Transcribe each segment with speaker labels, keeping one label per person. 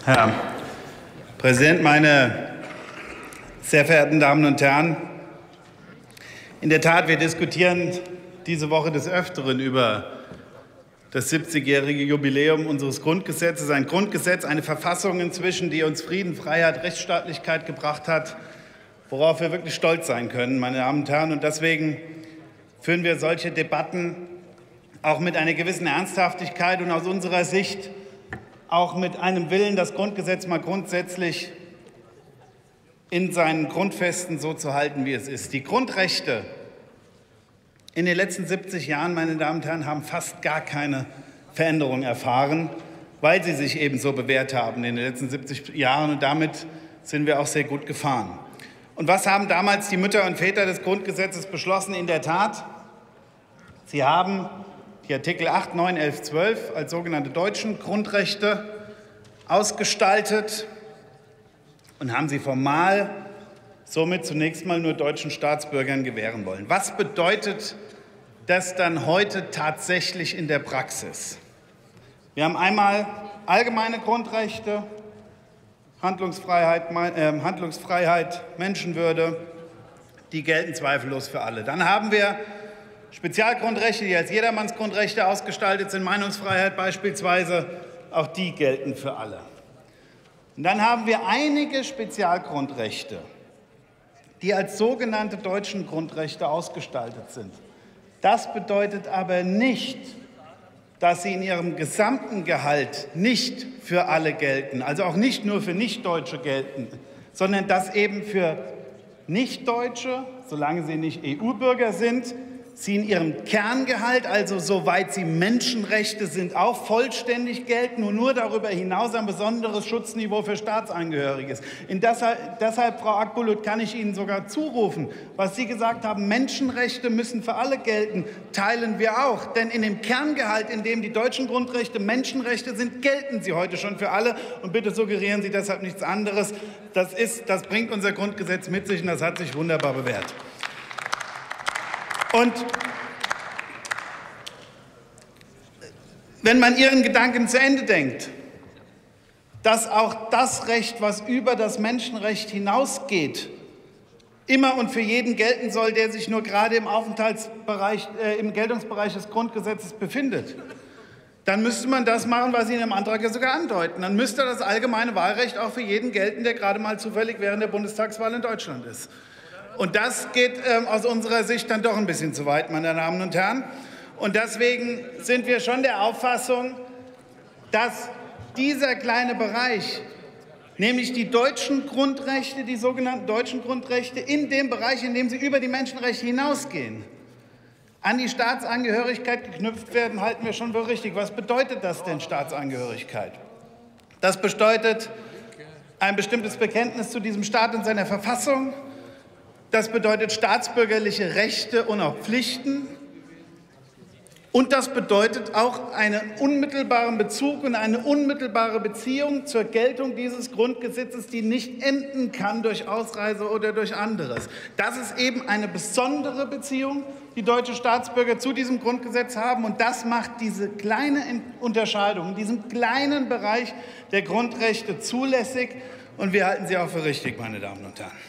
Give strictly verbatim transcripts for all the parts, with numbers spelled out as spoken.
Speaker 1: Herr Präsident, meine sehr verehrten Damen und Herren! In der Tat, wir diskutieren diese Woche des Öfteren über das siebzigjährige Jubiläum unseres Grundgesetzes. Ein Grundgesetz, eine Verfassung inzwischen, die uns Frieden, Freiheit, Rechtsstaatlichkeit gebracht hat, worauf wir wirklich stolz sein können, meine Damen und Herren. Und deswegen führen wir solche Debatten auch mit einer gewissen Ernsthaftigkeit und aus unserer Sicht auch mit einem Willen, das Grundgesetz mal grundsätzlich in seinen Grundfesten so zu halten, wie es ist. Die Grundrechte in den letzten siebzig Jahren, meine Damen und Herren, haben fast gar keine Veränderung erfahren, weil sie sich eben so bewährt haben in den letzten siebzig Jahren. Und damit sind wir auch sehr gut gefahren. Und was haben damals die Mütter und Väter des Grundgesetzes beschlossen? In der Tat, sie haben die Artikel acht, neun, elf, zwölf als sogenannte deutschen Grundrechte ausgestaltet und haben sie formal somit zunächst mal nur deutschen Staatsbürgern gewähren wollen. Was bedeutet das dann heute tatsächlich in der Praxis? Wir haben einmal allgemeine Grundrechte, Handlungsfreiheit, äh, Handlungsfreiheit, Menschenwürde, die gelten zweifellos für alle. Dann haben wir Spezialgrundrechte, die als Jedermannsgrundrechte ausgestaltet sind, Meinungsfreiheit beispielsweise, auch die gelten für alle. Und dann haben wir einige Spezialgrundrechte, die als sogenannte deutschen Grundrechte ausgestaltet sind. Das bedeutet aber nicht, dass sie in ihrem gesamten Gehalt nicht für alle gelten, also auch nicht nur für Nichtdeutsche gelten, sondern dass eben für Nichtdeutsche, solange sie nicht E U-Bürger sind, sie in ihrem Kerngehalt, also soweit sie Menschenrechte sind, auch vollständig gelten und nur darüber hinaus ein besonderes Schutzniveau für Staatsangehörige ist. In deshalb, deshalb, Frau Akbulut, kann ich Ihnen sogar zurufen, was Sie gesagt haben, Menschenrechte müssen für alle gelten, teilen wir auch. Denn in dem Kerngehalt, in dem die deutschen Grundrechte Menschenrechte sind, gelten sie heute schon für alle. Und bitte suggerieren Sie deshalb nichts anderes. Das, ist, das bringt unser Grundgesetz mit sich und das hat sich wunderbar bewährt. Und wenn man Ihren Gedanken zu Ende denkt, dass auch das Recht, was über das Menschenrecht hinausgeht, immer und für jeden gelten soll, der sich nur gerade im Aufenthaltsbereich, äh, im Geltungsbereich des Grundgesetzes befindet, dann müsste man das machen, was Sie in dem Antrag ja sogar andeuten. Dann müsste das allgemeine Wahlrecht auch für jeden gelten, der gerade mal zufällig während der Bundestagswahl in Deutschland ist. Und das geht ähm, aus unserer Sicht dann doch ein bisschen zu weit, meine Damen und Herren. Und deswegen sind wir schon der Auffassung, dass dieser kleine Bereich, nämlich die deutschen Grundrechte, die sogenannten deutschen Grundrechte, in dem Bereich, in dem sie über die Menschenrechte hinausgehen, an die Staatsangehörigkeit geknüpft werden, halten wir schon für richtig. Was bedeutet das denn, Staatsangehörigkeit? Das bedeutet ein bestimmtes Bekenntnis zu diesem Staat und seiner Verfassung. Das bedeutet staatsbürgerliche Rechte und auch Pflichten. Und das bedeutet auch einen unmittelbaren Bezug und eine unmittelbare Beziehung zur Geltung dieses Grundgesetzes, die nicht enden kann durch Ausreise oder durch anderes. Das ist eben eine besondere Beziehung, die deutsche Staatsbürger zu diesem Grundgesetz haben. Und das macht diese kleine Unterscheidung in diesem kleinen Bereich der Grundrechte zulässig. Und wir halten sie auch für richtig, meine Damen und Herren.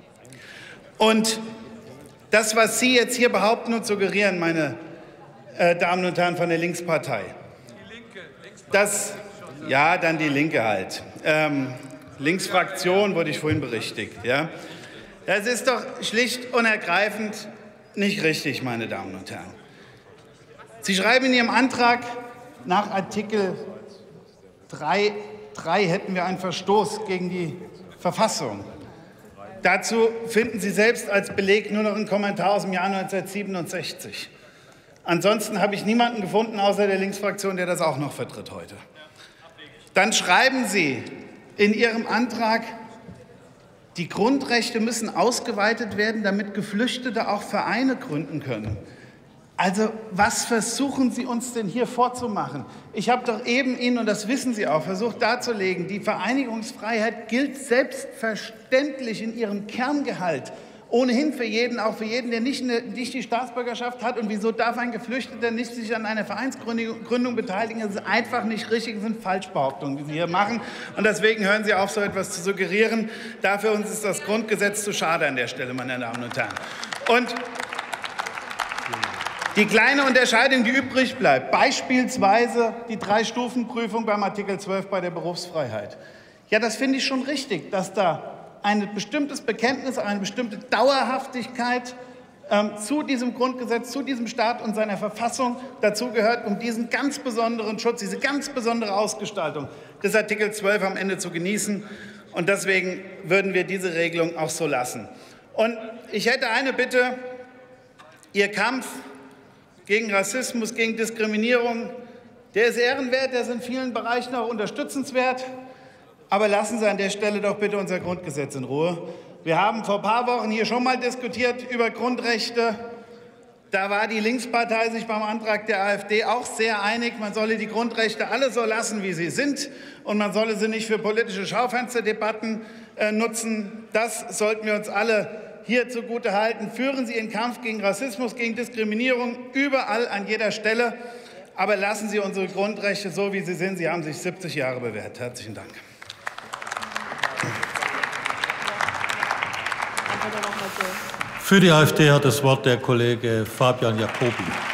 Speaker 1: Und das, was Sie jetzt hier behaupten und suggerieren, meine äh, Damen und Herren von der Linkspartei, die Linke, das, ja, dann die Linke halt. Ähm, Linksfraktion wurde ich vorhin berichtigt. Ja? Das ist doch schlicht und ergreifend nicht richtig, meine Damen und Herren. Sie schreiben in Ihrem Antrag, nach Artikel drei Punkt drei hätten wir einen Verstoß gegen die Verfassung. Dazu finden Sie selbst als Beleg nur noch einen Kommentar aus dem Jahr neunzehnhundertsiebenundsechzig. Ansonsten habe ich niemanden gefunden, außer der Linksfraktion, der das auch noch vertritt heute. Dann schreiben Sie in Ihrem Antrag, die Grundrechte müssen ausgeweitet werden, damit Geflüchtete auch Vereine gründen können. Also was versuchen Sie uns denn hier vorzumachen? Ich habe doch eben Ihnen, und das wissen Sie auch, versucht darzulegen, die Vereinigungsfreiheit gilt selbstverständlich in ihrem Kerngehalt Ohnehin für jeden, auch für jeden, der nicht, eine, nicht die Staatsbürgerschaft hat. Und wieso darf ein Geflüchteter nicht sich an einer Vereinsgründung beteiligen? Das ist einfach nicht richtig, das sind Falschbehauptungen, die Sie hier machen. Und deswegen hören Sie auf, so etwas zu suggerieren. Dafür uns ist das Grundgesetz zu schade an der Stelle, meine Damen und Herren. Und die kleine Unterscheidung, die übrig bleibt, beispielsweise die Drei-Stufen-Prüfung beim Artikel zwölf bei der Berufsfreiheit. Ja, das finde ich schon richtig, dass da ein bestimmtes Bekenntnis, eine bestimmte Dauerhaftigkeit ähm, zu diesem Grundgesetz, zu diesem Staat und seiner Verfassung dazugehört, um diesen ganz besonderen Schutz, diese ganz besondere Ausgestaltung des Artikel zwölf am Ende zu genießen. Und deswegen würden wir diese Regelung auch so lassen. Und ich hätte eine Bitte: Ihr Kampf gegen Rassismus, gegen Diskriminierung, der ist ehrenwert, der ist in vielen Bereichen auch unterstützenswert. Aber lassen Sie an der Stelle doch bitte unser Grundgesetz in Ruhe. Wir haben vor ein paar Wochen hier schon mal diskutiert über Grundrechte. Da war die Linkspartei sich beim Antrag der AfD auch sehr einig, man solle die Grundrechte alle so lassen, wie sie sind, und man solle sie nicht für politische Schaufensterdebatten äh, nutzen. Das sollten wir uns alle hier zugute halten. Führen Sie Ihren Kampf gegen Rassismus, gegen Diskriminierung überall, an jeder Stelle. Aber lassen Sie unsere Grundrechte so, wie sie sind. Sie haben sich siebzig Jahre bewährt. Herzlichen Dank.
Speaker 2: Für die AfD hat das Wort der Kollege Fabian Jacobi.